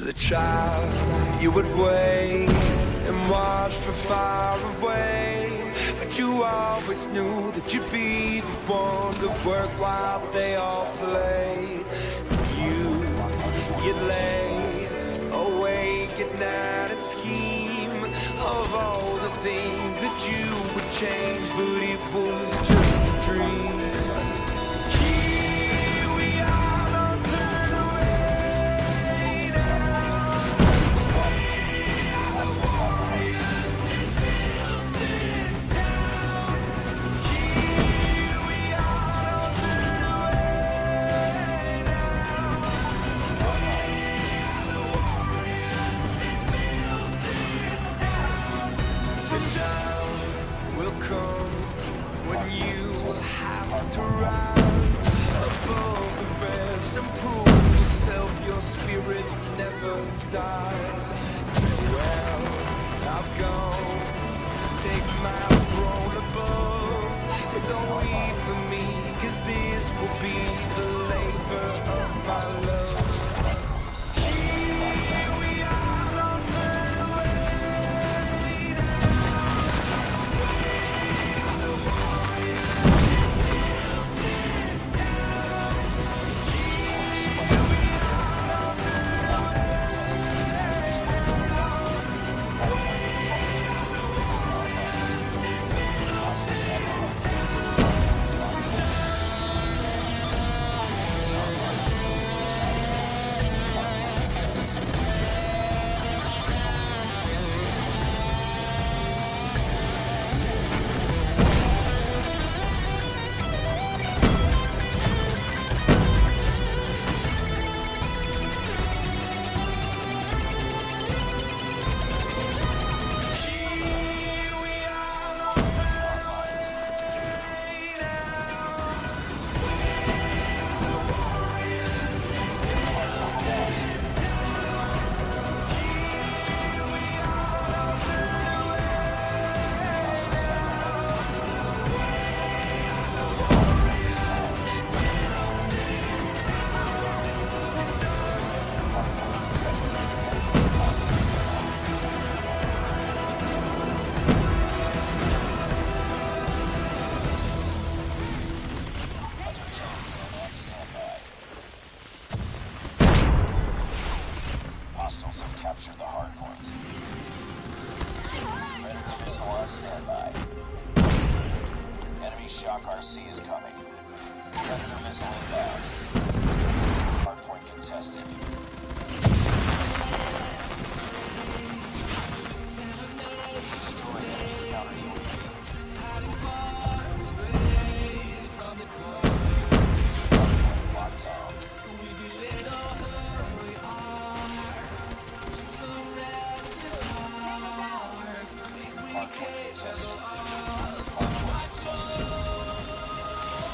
As a child, you would wait and watch from far away, but you always knew that you'd be the one to work while they all play. You'd lay awake at night and scheme of all the things that you would change, but it was just a dream. Come when you have to rise above the rest and prove yourself, your spirit never dies. Farewell, I've gone to take my throne above, and don't weep for me, 'cause this will be the labor of my love. Hostiles have captured the hard point. Predator missile on standby. Enemy Shock RC is coming. Predator missile inbound. Hard point contested. Destroy enemy's counter UAV. Locked down. Hardpoint contested. Hardpoint contested.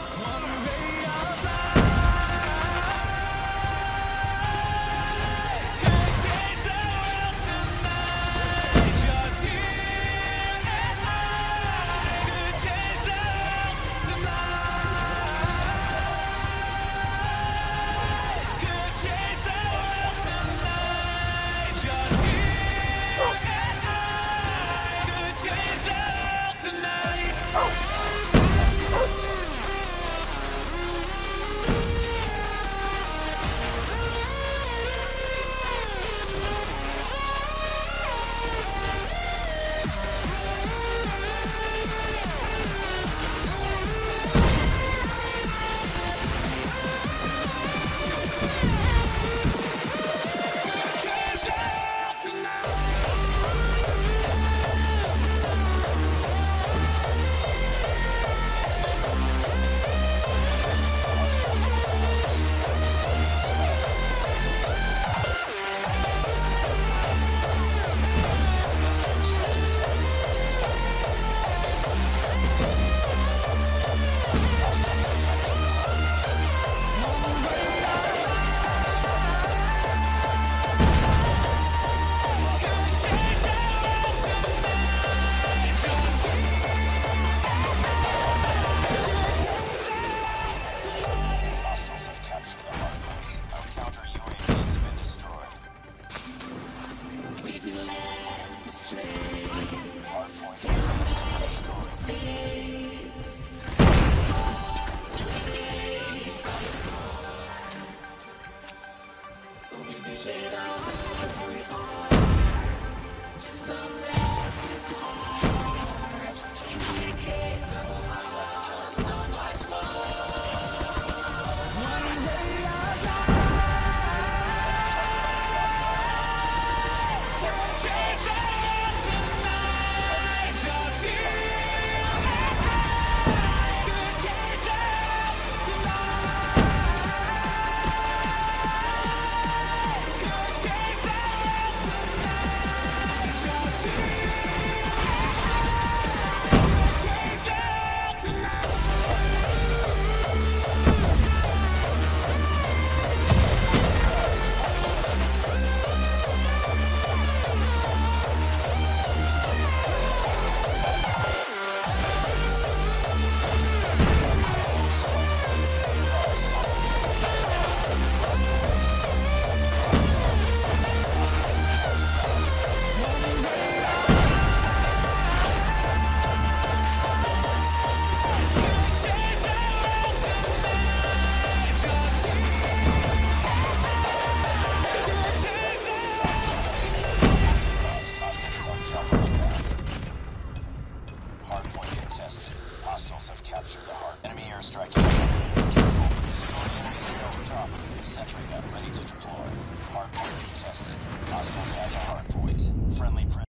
airstrike incoming. Careful. Destroy enemy stealth chopper. Sentry gun ready to deploy. Hardpoint contested. Hostiles has a hardpoint. Friendly